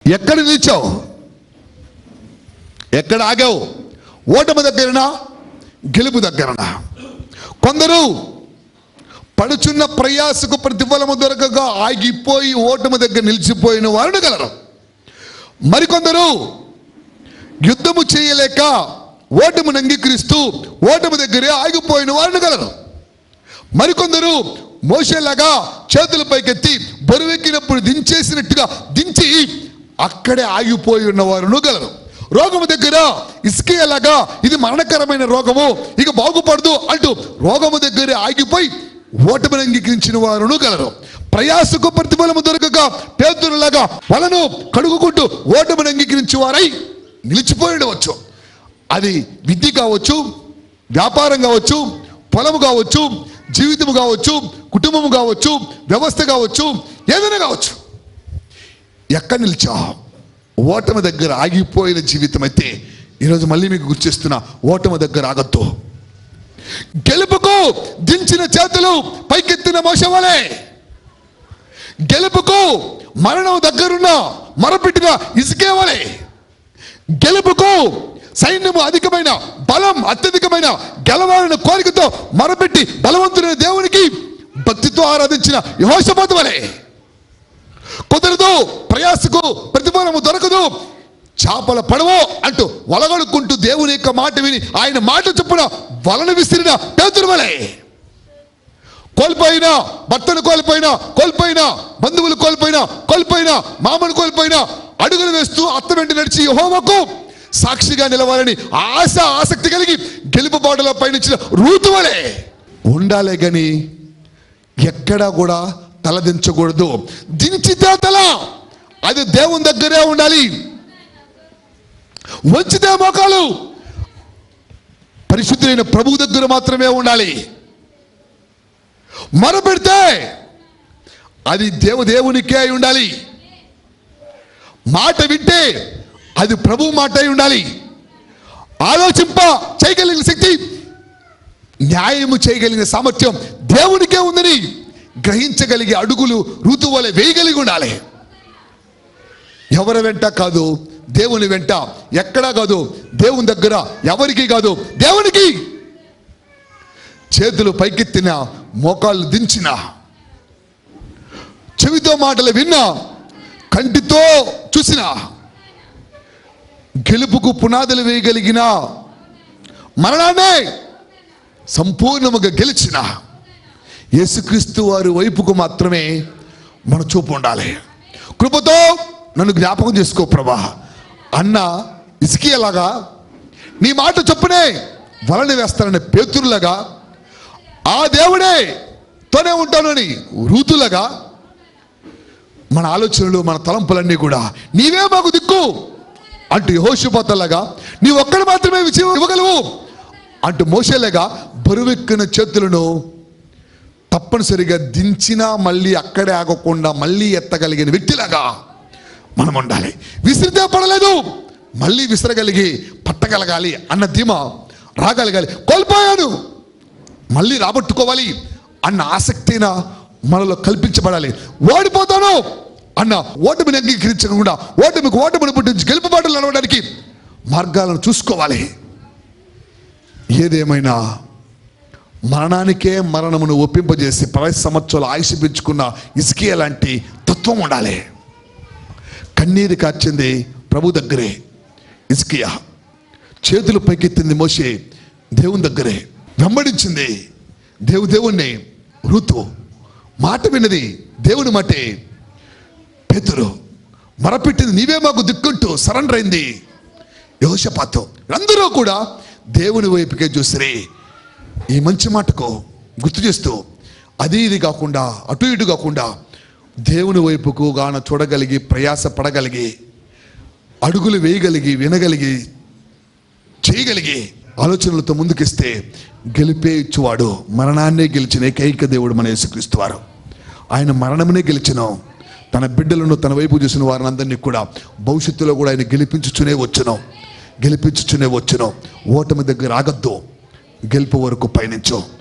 ఎక్కడ నిలిచావు? ఎక్కడ ఆగావు? ఓటమి దగ్గరనా, గెలుపు దగ్గరనా? కొందరు పడుచున్న ప్రయాసకు ప్రతిఫలము దొరకగా ఆగిపోయి ఓటమి దగ్గర నిలిచిపోయిన వారు గలరు. మరికొందరు యుద్ధము చేయలేక ఓటమిని అంగీకరిస్తూ ఓటమి దగ్గరే ఆగిపోయిన వారు గలరు. మరికొందరు మోషేలాగా చేతుల పైకెత్తి బరువెక్కినప్పుడు దించేసినట్టుగా దించి అక్కడే ఆగిపోయి ఉన్నవారు గలరు. రోగము దగ్గర హిజ్కియాలాగా ఇది మరణకరమైన రోగము, ఇక బాగుపడదు అంటూ రోగము దగ్గరే ఆగిపోయి ఓటమిని అంగీకరించిన వారు గలరు. ప్రయాసకు ప్రతిఫలము దొరకక పేతురులాగా వలను కడుగుకుంటూ ఓటమిని అంగీకరించే వారై నిలిచిపోయి ఉండవచ్చు. అది విద్య కావచ్చు, వ్యాపారం కావచ్చు, పొలము కావచ్చు, జీవితము కావచ్చు, కుటుంబము కావచ్చు, వ్యవస్థ కావచ్చు, ఏదైనా కావచ్చు. ఎక్కడ నిలిచా? ఓటమి దగ్గర ఆగిపోయిన జీవితం అయితే ఈరోజు మళ్ళీ మీకు గుర్తిస్తున్నా, ఓటమి దగ్గర ఆగద్దు. గెలుపుకు దించిన చేతులు పైకెత్తిన మోషే వలె, గెలుపుకు మరణం దగ్గరున్న మరపెట్టిన హిజ్కియా వలె, గెలుపుకు సైన్యము అధికమైన బలం అత్యధికమైన గెలవాలన్న కోరికతో మరపెట్టి బలవంతుడైన దేవునికి భక్తితో ఆరాధించిన యెహోషాపాతు వలె. కుదరదు, ప్రయాసకు ప్రతిఫలము దొరకదు, చేపల పడవో అంటూ వలగడుకుంటూ దేవుని యొక్క మాట విని ఆయన మాట చొప్పున వలను విసిరిన పేతురు వలె. కోల్పోయినా భర్తను కోల్పోయినా బంధువులు కోల్పోయినా మామను కోల్పోయినా అడుగులు వేస్తూ అత్త వెంట నడిచి యెహోవాకు సాక్షిగా నిలవాలని ఆసక్తి కలిగి గెలుపు బాటలో పయనించిన రూతు వలె ఉండాలే గాని ఎక్కడా కూడా తలదించకూడదు. దించితే తల అది దేవుని దగ్గరే ఉండాలి, వంచితే మోకాలు పరిశుద్ధులైన ప్రభువు దగ్గర మాత్రమే ఉండాలి. మొరపెడితే అది దేవునికే అయి ఉండాలి. మాట వింటే అది ప్రభు మాట అయి ఉండాలి. ఆలోచింప చేయగలిగిన శక్తి, న్యాయము చేయగలిగిన సామర్థ్యం దేవునికే ఉందని గ్రహించగలిగే అడుగులు ఋతువు వలె వేయగలిగి ఉండాలి. ఎవరి వెంట కాదు, దేవుని వెంట. ఎక్కడా కాదు, దేవుని దగ్గర. ఎవరికి కాదు, దేవునికి. చేతులు పైకెత్తిన, మోకాళ్ళు దించిన, చెవితో మాటలు విన్నా, కంటితో చూసిన, గెలుపుకు పునాదులు వేయగలిగిన, మరణాన్నే సంపూర్ణముగా గెలిచిన యేసుక్రీస్తు వారి వైపుకు మాత్రమే మన చూపు ఉండాలి. కృపతో నన్ను జ్ఞాపకం చేసుకో ప్రభా అన్న హిజ్కియాలాగా, నీ మాట చొప్పునే వలని వేస్తానని పేతురులాగా, ఆ దేవుడే తోనే ఉంటానని రూతులాగా, మన ఆలోచనలు మన తలంపులన్నీ కూడా నీవే మాకు దిక్కు అంటూ యెహోషాపాతులాగా, నీ ఒక్కడు మాత్రమే విజయం ఇవ్వగలవు అంటూ మోషేలాగా బరువెక్కిన చేతులను తప్పనిసరిగా దించినా మళ్ళీ అక్కడే ఆగకుండా మళ్ళీ ఎత్తగలిగిన వ్యక్తిలాగా మనం ఉండాలి. విసిరితే పడలేదు, మళ్ళీ విసరగలిగి పట్టగలగాలి అన్న ధీమా రాగలగాలి. కోల్పోయాను మళ్ళీ రాబట్టుకోవాలి అన్న ఆసక్తిన మనలో కల్పించబడాలి. ఓడిపోతాను అన్న ఓటమిని అంగీకరించకుండా ఓటమిని పుట్టించి గెలుపు బాటలు నడవడానికి మార్గాలను చూసుకోవాలి. ఏదేమైనా మరణానికే మరణమును ఒప్పింపజేసి 10 సంవత్సరాలు ఆయుష్ పెంచుకున్న హిజ్కియా లాంటి తత్వం ఉండాలి. కన్నీరు కార్చింది ప్రభు దగ్గరే హిజ్కియా, చేతులు పైకెత్తింది మోషే దేవుని దగ్గరే, వెంబడించింది దేవుణ్ణి రూతు, మాట విన్నది దేవుని మాటే పేతురు, మొరపెట్టింది నీవే మాకు దిక్కుంటూ సరెండర్ అయింది యెహోషాపాతు. అందరూ కూడా దేవుని వైపుకే చూసిరి. ఈ మంచి మాటకు గుర్తు చేస్తూ అది ఇది కాకుండా అటు ఇటు కాకుండా దేవుని వైపుకు గాన చూడగలిగి ప్రయాస పడగలిగి అడుగులు వేయగలిగి వినగలిగి చేయగలిగి ఆలోచనలతో ముందుకిస్తే గెలిపే ఇచ్చువాడు, మరణాన్నే గెలిచిన ఏకైక దేవుడు మన యేసుక్రీస్తు వారు. ఆయన మరణమునే గెలిచిన తన బిడ్డలను తన వైపు చూసిన వారిని అందరినీ కూడా భవిష్యత్తులో కూడా ఆయన గెలిపించుచునే వచ్చును. ఓటమి దగ్గర ఆగద్దు, గెలుపు వరకు పయనించు.